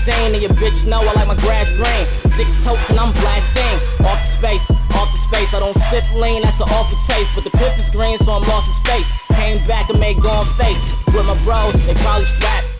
scene, and your bitch know I like my grass green. 6 totes and I'm blasting. Off the space, I don't sip lean, that's an awful taste. But the pip is green, so I'm lost in space. Came back and made gone face. With my bros, they probably strapped.